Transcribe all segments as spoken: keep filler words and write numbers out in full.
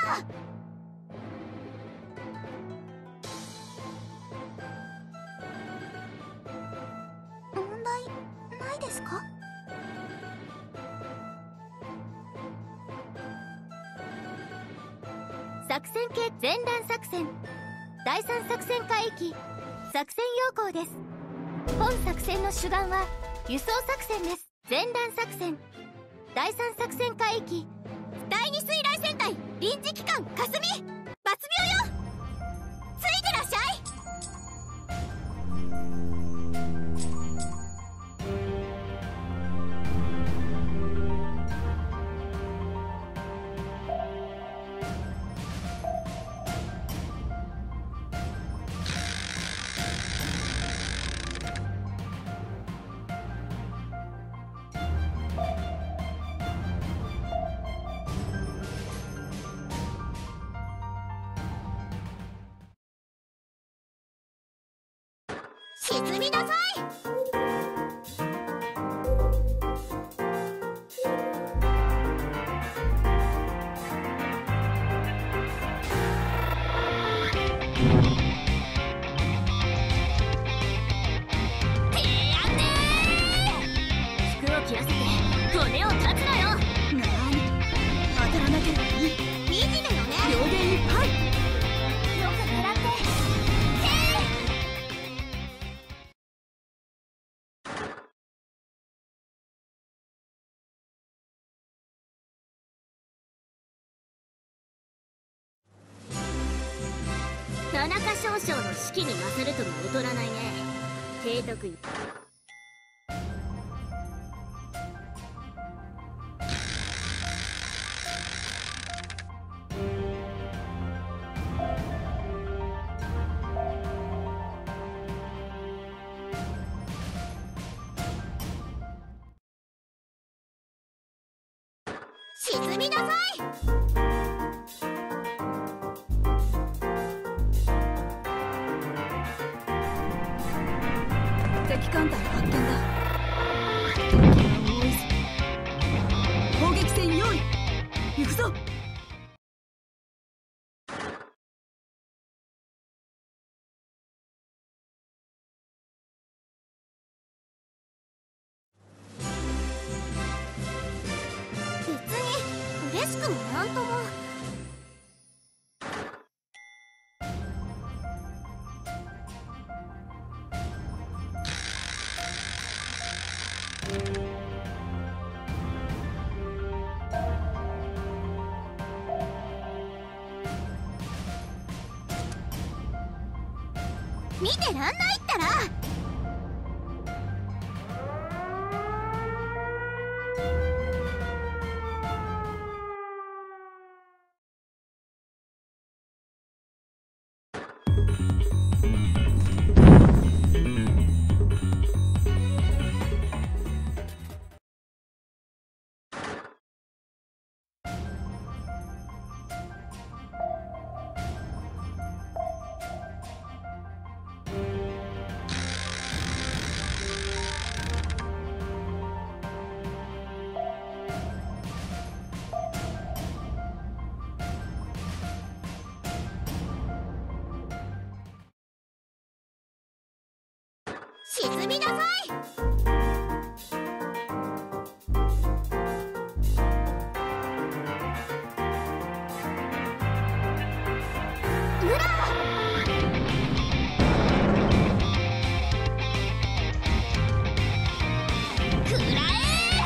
問題ないですか？ 作戦系前段作戦第三作戦海域作戦要項です。本作戦の主眼は輸送作戦です。前段作戦第三作戦海域第二水雷戦隊臨時機関かすみ抜病よ。ついてらっしゃい。沈みなさい。てやんでー。服を切らせて骨を断つのよ。なーに当たらなければいい。惨めよね。両弦いっぱい。よく狙って。田中少将の士気に勝るとも劣らないね。提督沈みなさい。敵艦隊発見だ。敵が多いぞ。砲撃戦用意。行くぞ。別に嬉しくもなんとも。見てらんないったら。沈みなさい。うらくらえ。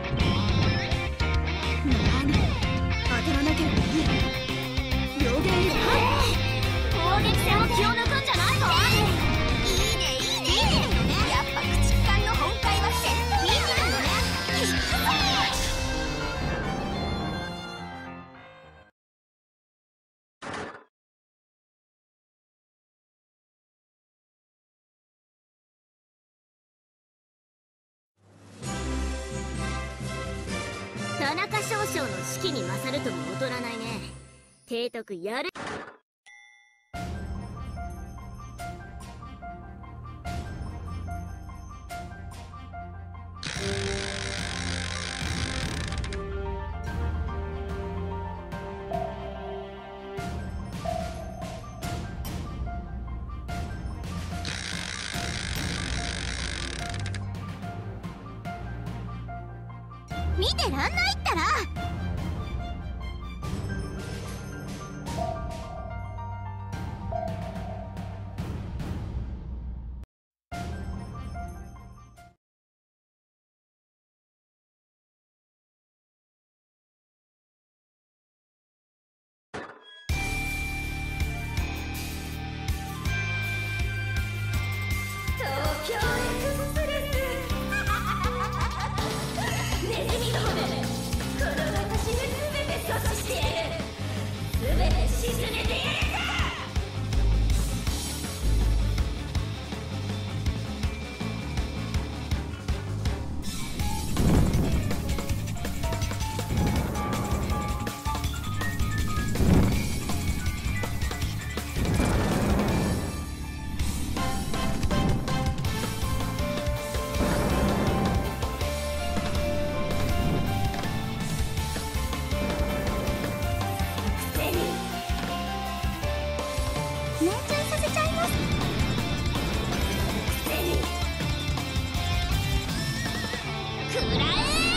なに当たらなければいい。両弦いっぱい。攻撃戦を気を抜くんじゃないぞ。いいねいいね。やっぱ駆逐艦の本会は戦闘だよね。行くぜ。田中少将の士気に勝るとも劣らないね。提督やる。 てらんないったら。 東京エクスプレスネズミどもめ、この私が全て阻止してやる。全て沈めてやるさ。 命中させちゃいます。 くらえ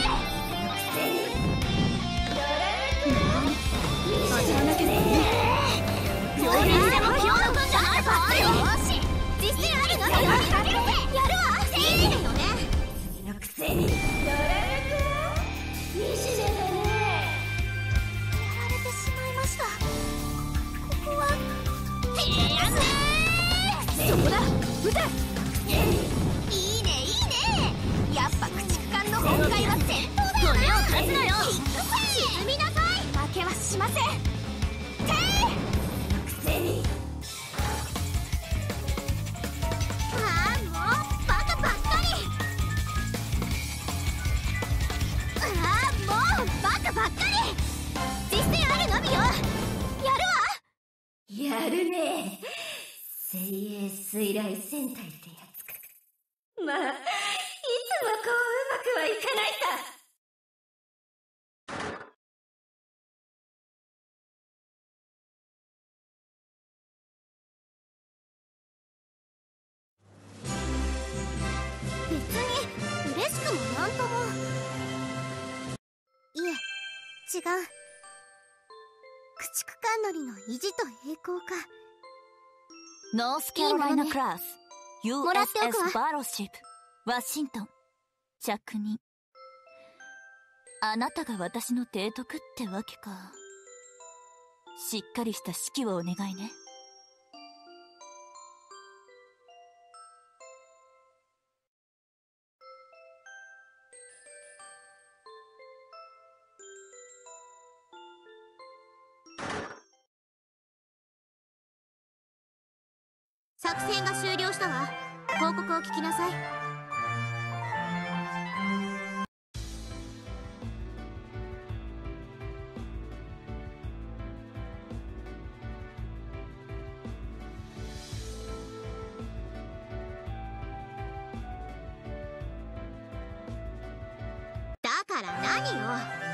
味わなきゃね。両輪でも気を抜くんじゃないぞ。よし、実践あるのよ。やるわ。正義だよね。 のくせにドラム君、惨めだね。 やられてしまいました。ここはてやんねー。そこだ、撃て。いいねいいね。やっぱ駆逐艦の本懐は戦闘だよな。胸を貸すなよ。沈みなさい。負けはしません。てー。 くせにああ、もうバカばっかり。ああ、もうバカばっかり。実践あるのみよ。やるわ。 やるね。精鋭水雷戦隊ってやつか。まあ、いつもこううまくはいかないさ。 別に嬉しくもなんとも。いえ、違う。駆逐艦乗りの意地と栄光か。 ノースキャロライナクラスもらっておくわユーエスエス バロシップワシントン着任。あなたが私の提督ってわけか。しっかりした指揮をお願いね。 作戦が終了したわ。報告を聞きなさい。だから何よ。